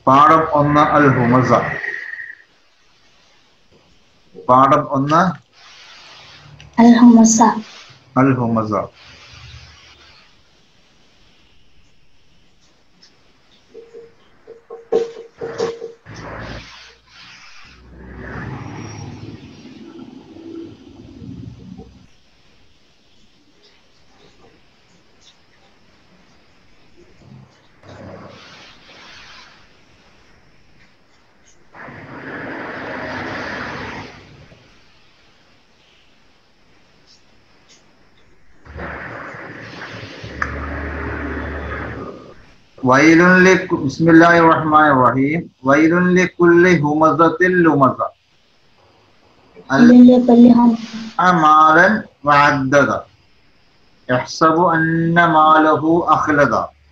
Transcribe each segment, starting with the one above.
പാഠം 1 അൽ ഹുമസ. പാഠം 1 അൽ ഹുമസ. അൽ ഹുമസ. ബിസ്മില്ലാഹിർ റഹ്മാനിർ റഹീം. വൈലുൻ ലികുല്ലി ഹുമസത്തിൽ ലുമസ മാലൻ വഅദ്ദദ യഹ്സബു അന്ന മാലഹു അഖ്ലദ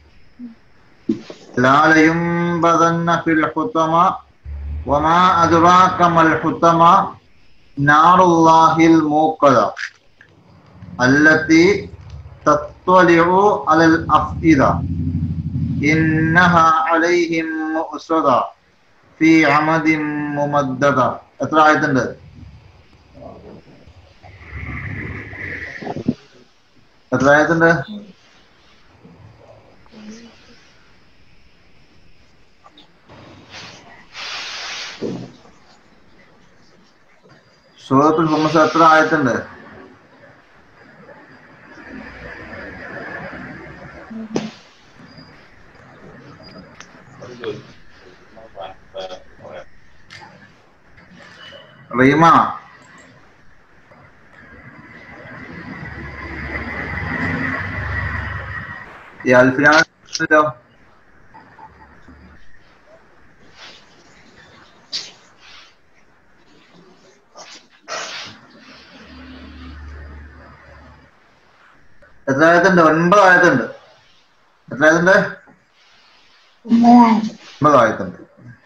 ലാ ലയുംബദന്ന ഫിൽ ഹുതമ വമാ അദ്റാക മൽ ഹുതമ നാറുല്ലാഹിൽ മൂഖദ അല്ലതി തത്വലിഉ അലൽ അഫ്ഇദ ഇന്നഹാ അലൈഹിം മുഅ്സദ ഫീ അമദിൻ മുമദ്ദദ. എത്ര ആയത്തുണ്ട്? എത്ര ആയത്തുണ്ട്? സൂറത്തുൽ ഹുമസ എത്ര ആയത്തുണ്ട്? റീമ ഈ അൽഫിനാണല്ലോ. എത്ര ആയത്തുണ്ട്? 9 ആയത്തുണ്ട്. എത്ര ആയത്തുണ്ട്? 9 ആയത്തുണ്ട്.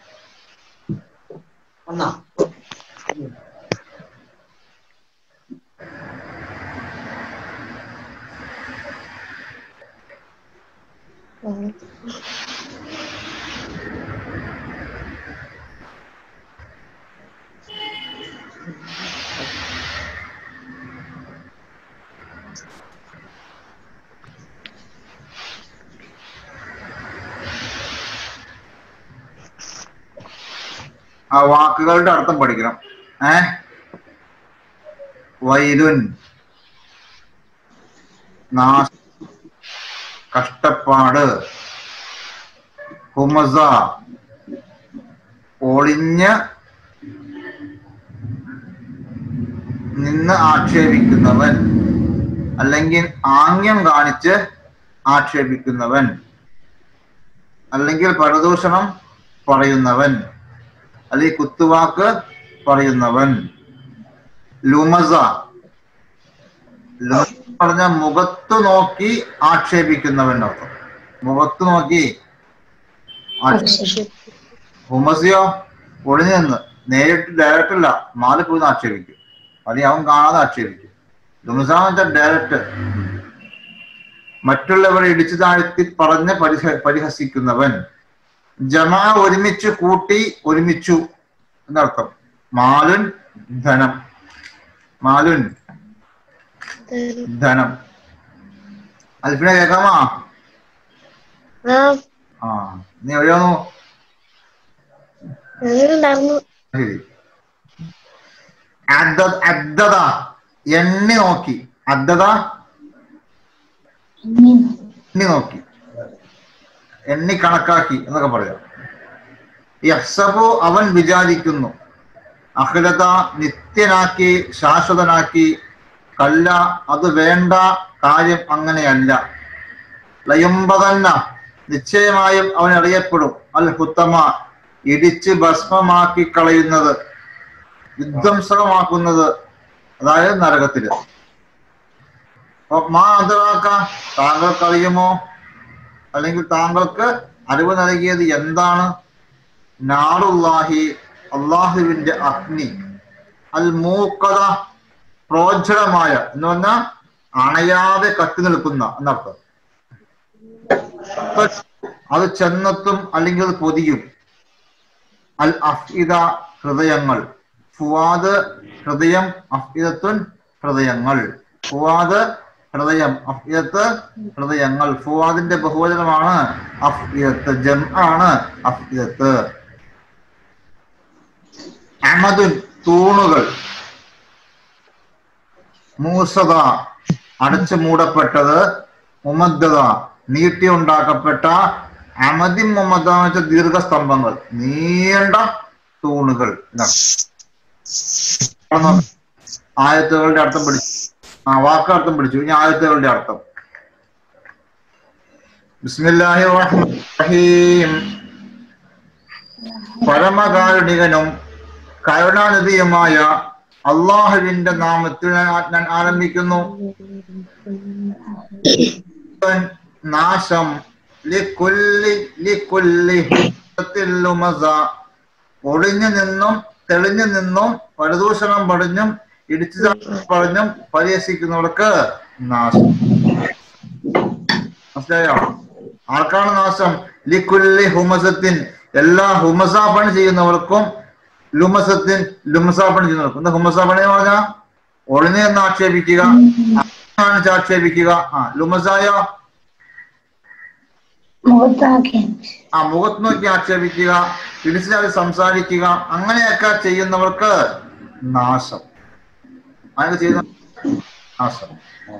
ആ വാക്കുകളുടെ അർത്ഥം പഠിക്കണം. വൈലുൻ കഷ്ടപ്പാട്, ഹുമസ ഒളിഞ്ഞ് നിന്ന് ആക്ഷേപിക്കുന്നവൻ, അല്ലെങ്കിൽ ആംഗ്യം കാണിച്ച് ആക്ഷേപിക്കുന്നവൻ, അല്ലെങ്കിൽ പരദൂഷണം പറയുന്നവൻ, അല്ലെങ്കിൽ കുത്തുവാക്ക് പറയുന്നവൻ. ലുമസ പറഞ്ഞ മുഖത്ത് നോക്കി ആക്ഷേപിക്കുന്നവൻ അർത്ഥം. മുഖത്ത് നോക്കി ഹുമസിയോ ഒളിഞ്ഞു നിന്ന്, നേരിട്ട് ഡയറക്റ്റ് അല്ല, മാറി പോയി ആക്ഷേപിക്കും, അല്ലെങ്കിൽ അവൻ കാണാതെ ആക്ഷേപിക്കും. ലുമസ എന്ന് വെച്ചാൽ ഡയറക്റ്റ്. മറ്റുള്ളവരെ ഇടിച്ചു താഴ്ത്തി പറഞ്ഞ് പരിഹസിക്കുന്നവൻ. ജമാ ഒരുമിച്ച് കൂട്ടി, ഒരുമിച്ചു എന്നർത്ഥം. മാലുൻ ധനം, മാലുൻ ധനം. അൽഫിനെ കേൾക്കാമോ? ആ നീ എവിടെയാണോ? ശരി. അദ്ദദ എണ്ണി നോക്കി, അദ്ദദ എണ്ണി നോക്കി, എണ്ണി കണക്കാക്കി എന്നൊക്കെ പറയാം. യഹ്സബു അവൻ വിചാരിക്കുന്നു, അഖ്ലദ നിത്യനാക്കി, ശാശ്വതനാക്കി, കല്ല അത് വേണ്ട, കാര്യം അങ്ങനെയല്ല. ലയുംബദന്ന നിശ്ചയമായും അവൻ അറിയപ്പെടും, അൽ ഹുത്തമ ഇടിച്ച് ഭസ്മമാക്കി കളയുന്നത്, വിധ്വംസകമാക്കുന്നത്, അതായത് നരകത്തില്. മാ അദ്റാക താങ്കൾക്ക് അറിയുമോ, അല്ലെങ്കിൽ താങ്കൾക്ക് അറിവ് നൽകിയത് എന്താണ്? നാറുല്ലാഹി അള്ളാഹുവിന്റെ അഗ്നി, അൽ മൂഖദ പ്രോജ്വലമായ എന്ന് പറഞ്ഞാൽ അണയാതെ കത്തി നിൽക്കുന്ന എന്നർത്ഥം. അത് ചെന്നെത്തും, അല്ലെങ്കിൽ അത് പൊതിയും. അൽ അഫ്ഇദ ഹൃദയങ്ങൾ, ഫുവാദ് ഹൃദയം, അഫ്ഇദത്തുൻ ഹൃദയങ്ങൾ, ഫുവാദ് ഹൃദയം, അഫ്ഇദത്ത് ഹൃദയങ്ങൾ. ഫുവാദിന്റെ ബഹുവചനമാണ് അഫ്ഇദത്ത്, ജംആണ് അഫ്ഇദത്ത്. അമദുൻ തൂണുകൾ, മൂസദ അടച്ചു മൂടപ്പെട്ടത്, മുമദ്ദദ നീട്ടി ഉണ്ടാക്കപ്പെട്ട, അമദി മുമദ്ദ എന്ന് വെച്ചാൽ ദീർഘസ്തംഭങ്ങൾ, നീണ്ട തൂണുകൾ. ആയത്തുകളുടെ അർത്ഥം പിടിച്ചു, വാക്കർത്ഥം പിടിച്ചു. ഇനി ആയത്തുകളുടെ അർത്ഥം. ബിസ്മില്ലാഹിർ റഹ്മാനിർ റഹീം. പരമകാരുണികനും കരുണാനിധിയുമായ അള്ളാഹുവിന്റെ നാമത്തിൽ ഞാൻ ആരംഭിക്കുന്നു. നാശം, ഒളിഞ്ഞു നിന്നും തെളിഞ്ഞു നിന്നും പരദൂഷണം പടിഞ്ഞും ഇടിച്ചു പറഞ്ഞും പരിഹസിക്കുന്നവർക്ക് നാശം. മനസ്സിലായോ? ആർക്കാണ് നാശം? ലിക്കുല്ലി ഹുമസത്തിൻ, എല്ലാ ഹുമസാ പണി ചെയ്യുന്നവർക്കും, ലുമസത്തിൻ ലുമസാ പണി ചെയ്യുന്നവർക്കും. എന്താ ഹുമസാ പണി എന്ന് പറഞ്ഞാൽ? ഒളിഞ്ഞു നിന്ന് ആക്ഷേപിക്കുക, ആക്ഷേപിക്കുക. ലുമസായോ? മുഖത്ത് നോക്കി ആക്ഷേപിക്കുക, ഇടിച്ചാൽ സംസാരിക്കുക, അങ്ങനെയൊക്കെ ചെയ്യുന്നവർക്ക് നാശം. അങ്ങനെ ചെയ്യുന്ന നാശം.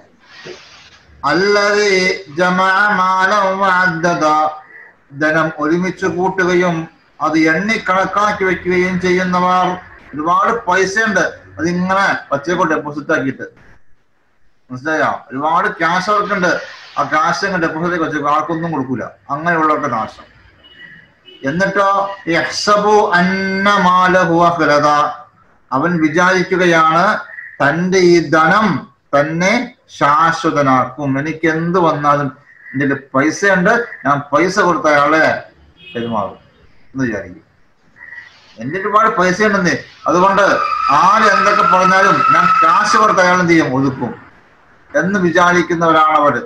അല്ലദീ ജമഅ മാലൻ വഅദ്ദദ, ധനം ഒരുമിച്ച് കൂട്ടുകയും അത് എണ്ണി കണക്കാക്കി വെക്കുകയും ചെയ്യുന്നവർ. ഒരുപാട് പൈസ ഉണ്ട്, അതിങ്ങനെ പച്ചക്കൊണ്ട് ഡെപ്പോസിറ്റ് ആക്കിയിട്ട്. മനസ്സിലായോ? ഒരുപാട് ക്യാഷ് അവർക്കുണ്ട്, ആ ക്യാഷ് അങ്ങ് ഡെപ്പോസിറ്റ് വെച്ചു, ആർക്കൊന്നും കൊടുക്കൂല. അങ്ങനെയുള്ളവർക്ക് നാശം. എന്നിട്ടോ യഹ്സബു അന്ന മാലഹു അഖ്ലദ, അവൻ വിചാരിക്കുകയാണ് തന്റെ ഈ ധനം തന്നെ ശാശ്വതനാക്കും. എനിക്ക് എന്ത് വന്നാലും എന്റെ പൈസ ഉണ്ട്, ഞാൻ പൈസ കൊടുത്ത അയാളെ പെരുമാറും എന്ന് വിചാരിക്കും. എന്റെ ഒരുപാട് പൈസ ഉണ്ടെന്നേ, അതുകൊണ്ട് ആര് എന്തൊക്കെ പറഞ്ഞാലും ഞാൻ കാശ് കൊടുത്ത അയാൾ എന്ത് ചെയ്യും? ഒതുക്കും എന്ന് വിചാരിക്കുന്നവരാണ് അവര്.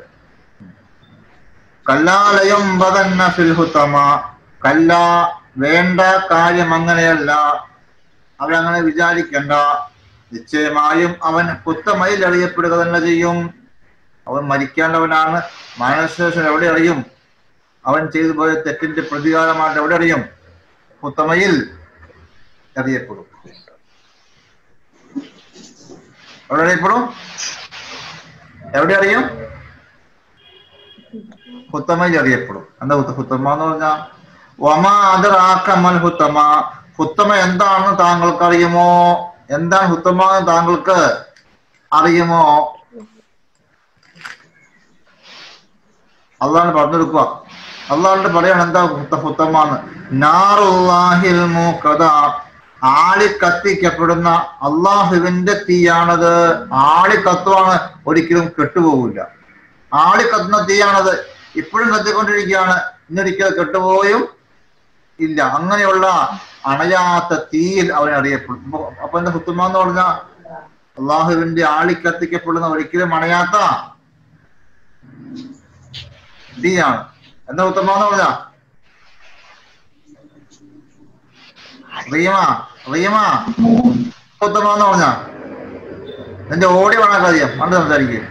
കല്ലാലയം ബദന്ന ഫിൽഹുതമ, കല്ല വേണ്ട കാര്യം അങ്ങനെയല്ല, അവരങ്ങനെ വിചാരിക്കണ്ട. നിശ്ചയമായും അവൻ കുത്തമയിൽ അറിയപ്പെടുക തന്നെ ചെയ്യും. അവൻ മരിക്കാനുള്ളവനാണ്. മരണശേഷം എവിടെ അറിയും? അവൻ ചെയ്തു പോയ തെറ്റിന്റെ പ്രതികാരമായിട്ട് എവിടെ അറിയും? കുത്തമയിൽ അറിയപ്പെടും. എവിടെ അറിയപ്പെടും? എവിടെ അറിയും? ഹുത്തമയിൽ അറിയപ്പെടും. എന്താ ഹുത്തമ എന്ന് പറഞ്ഞാൽ? വമാ അദ്റാകമൽ ഹുത്തമ, ഹുത്തമ എന്താണെന്ന് താങ്കൾക്ക് അറിയുമോ? എന്താണ് ഹുത്തമ എന്ന് താങ്കൾക്ക് അറിയുമോ? അള്ളാഹ് പറഞ്ഞെടുക്കുക. അള്ളാഹുണ്ട് പറയാണ് എന്താ ഹുത്തമാന്ന്. നാറുല്ലാഹിൽ മൂഖദ, ആളി കത്തിക്കപ്പെടുന്ന അള്ളാഹുവിന്റെ തീയാണത്. ആളി കത്തുവാണ്, ഒരിക്കലും കെട്ടുപോകില്ല. ആളി കത്തുന്ന തീയാണത്, ഇപ്പോഴും കത്തിക്കൊണ്ടിരിക്കുകയാണ്, ഇന്നൊരിക്കൽ കെട്ടുപോയും ഇല്ല. അങ്ങനെയുള്ള അണയാത്ത തീയിൽ അവൻ അറിയപ്പെടും. അപ്പൊ എന്താ ഹുത്തുമ എന്ന് പറഞ്ഞാൽ? അള്ളാഹുവിന്റെ ആളി കത്തിക്കപ്പെടുന്ന ഒരിക്കലും അണയാത്ത തീയാണ്. എന്താ ഹുത്തുമ എന്ന് പറഞ്ഞ? ഹുത്തുമ എന്ന് പറഞ്ഞ എന്റെ ഓഡിയോ ഓണാക്കാതിയാ പണ്ട് സംസാരിക്കുക.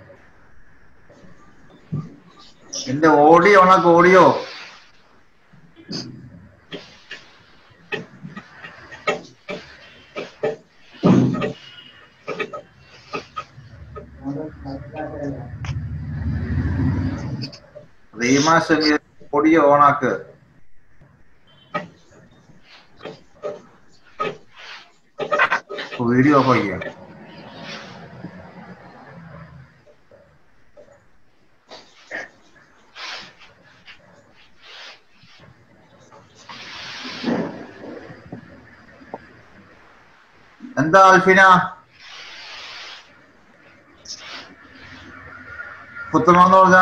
എന്റെ ഓഡിയോ ഓണാക്ക. ഓഡിയോ റീമാ ഷമീർ ഓഡിയോ ഓണാക്ക്. വീഡിയോ ഓഫ് ആക്കിയ. എന്താ അൽഫിന? ഹുത്തമാന്ന് പറഞ്ഞ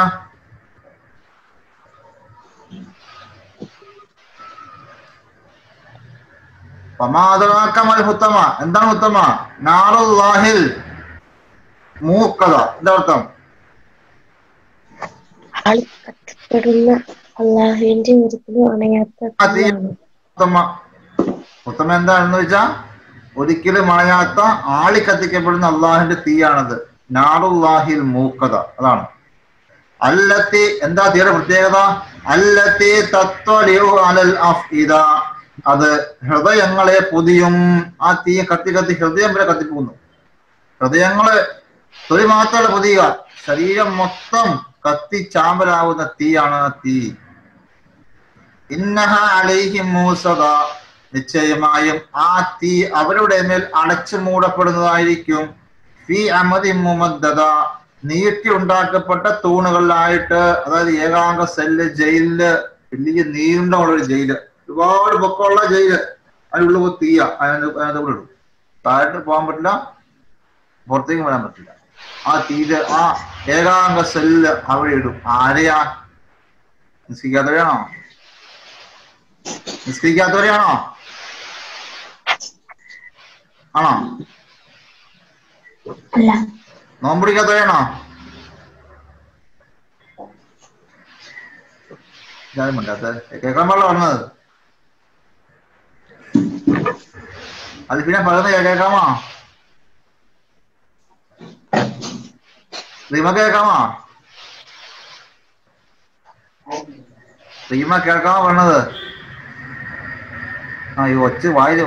ഹുത്തമ എന്താണ്? ഹുത്തമ നാറുല്ലാഹിൽ മൂഖദ. എന്താ അർത്ഥം? അള്ളാഹുവിന്റെ ഒരിക്കലും അണയാത്ത ഉത്തമ എന്താണെന്ന് വെച്ചാൽ ഒരിക്കലും മണയാത്ത ആളി കത്തിക്കപ്പെടുന്ന അള്ളാഹിന്റെ തീയാണത്. നാറുല്ലാഹിൽ മൂക്കത, അതാണ്. അല്ലത്തി, എന്താ തീയുടെ പ്രത്യേകത? അല്ലത്തി തത്വലിഉ അലൽ അഫ്ഇദ, അത് ഹൃദയങ്ങളെ പൊതിയും. ആ തീ കത്തി കത്തി ഹൃദയം വരെ കത്തിപ്പോകുന്നു. ഹൃദയങ്ങള് തൊലി മാത്രമല്ല പൊതിയുക, ശരീരം മൊത്തം കത്തി ചാമ്പലാവുന്ന തീയാണ് ആ തീ. ഇന്നഹ അലൈഹിം മൂസദ, നിശ്ചയമായും ആ തീ അവരുടെ മേൽ അടച്ചു മൂടപ്പെടുന്നതായിരിക്കും. ഫി അമദി മുമദ്ദദ, നീട്ടി ഉണ്ടാക്കപ്പെട്ട തൂണുകളിലായിട്ട്. അതായത് ഏകാംഗ സെല്ല്, ജയിലില്, വലിയ നീണ്ട ഒരു ജയില്, ഒരുപാട് പൊക്കമുള്ള ജയില്, അതിനുള്ള തീയ അതിനകത്ത് കൂടെ ഇടും. താഴോട്ട് പോകാൻ പറ്റില്ല, പുറത്തേക്ക് വരാൻ പറ്റില്ല. ആ തീര്, ആ ഏകാംഗ സെല്ല് അവിടെ ഇടും. ആരെയാ? നിസ്കരിക്കാത്തവരെയാണോ? നിസ്കരിക്കാത്തവരെയാണോ? ആണോ? നോമ്പിടിക്കാത്തവരെയാണോ? കേൾക്കാൻ പാടില്ല പറഞ്ഞത്. അത് പിന്നെ പറയുന്നത് കേൾക്കാമോ? റീമ കേൾക്കാമോ? റീമ കേൾക്കാമോ പറഞ്ഞത്? ആ ഈ ഒച്ച വായിൽ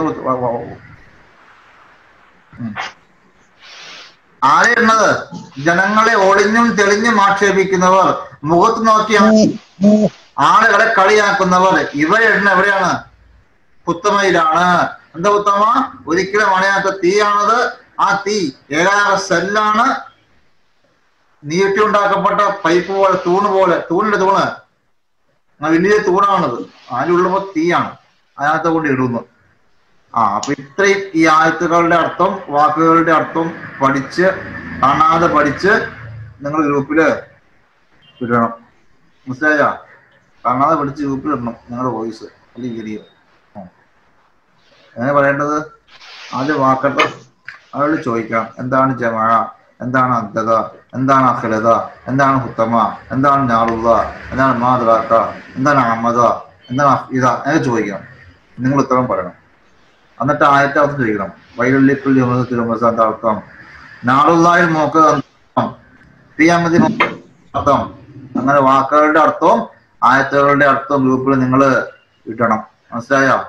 ആരെയുള്ളത്? ജനങ്ങളെ ഒളിഞ്ഞും തെളിഞ്ഞും ആക്ഷേപിക്കുന്നവർ, മുഖത്ത് നോക്കി ആളുകളെ കളിയാക്കുന്നവർ, ഇവരെണ്ണ എവിടെയാണ്? ഉത്തമയിലാണ്. എന്താ ഉത്തമ? ഒരിക്കലും അണയാത്ത തീയാണത്. ആ തീ ഏകാംഗ സെല്ലാണ്, നീട്ടി ഉണ്ടാക്കപ്പെട്ട പൈപ്പ് പോലെ, തൂണ് പോലെ, തൂണിന്റെ തൂണ്, വലിയ തൂണാണത്. അതിലുള്ളപ്പോ തീയാണ്, അതിനകത്ത് കൊണ്ട് ഇടുന്നു. അപ്പൊ ഇത്രയും ഈ ആയത്തുകളുടെ അർത്ഥം, വാക്കുകളുടെ അർത്ഥം പഠിച്ച്, കാണാതെ പഠിച്ച് നിങ്ങൾ ഗ്രൂപ്പില് ഇടണം. മനസ്സിലായോ? കാണാതെ പഠിച്ച് ഗ്രൂപ്പിൽ ഇടണം നിങ്ങളുടെ വോയിസ്, അല്ലെങ്കിൽ വീഡിയോ. എങ്ങനെ പറയേണ്ടത്? ആദ്യം വാക്കട്ടെ, അവരോട് ചോദിക്കാം, എന്താണ് ജമാഅ, എന്താണ് അദ്ദദ, എന്താണ് അഖ്ലദ, എന്താണ് ഹുത്തമ, എന്താണ് നാറുദ, എന്താണ് മാദ്റാക്ക, എന്താണ് അഹമ്മദ, എന്താണ് അഫ്ഇദ, അങ്ങനെ ചോദിക്കാം. നിങ്ങൾ ഉത്തരം പറയണം. എന്നിട്ട് ആയത്തെ അർത്ഥം ചോദിക്കണം. വൈലുള്ളിക്കുള്ളി എന്താ അർത്ഥം? നാറുല്ലാഹിൽ മോക്ക് ഫിയമദി അർത്ഥം. അങ്ങനെ വാക്കുകളുടെ അർത്ഥവും ആയത്തുകളുടെ അർത്ഥവും ഗ്രൂപ്പിൽ നിങ്ങൾ ഇടണം. മനസ്സിലായോ?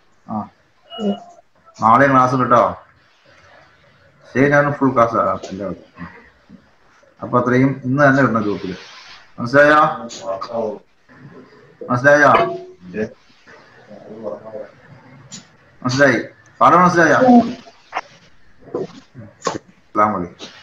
നാളെ ക്ലാസ് കേട്ടോ. ശരി, ഞാൻ ഫുൾ ക്ലാസ് എല്ലാവർക്കും. അപ്പൊ അത്രയും ഇന്ന് തന്നെ ഇടണം ഗ്രൂപ്പില്. മനസ്സിലായോ? മനസ്സിലായോ? മനസ്സിലായി? പാഠം മനസ്സിലായോ? അസ്സലാമു അലൈക്കും.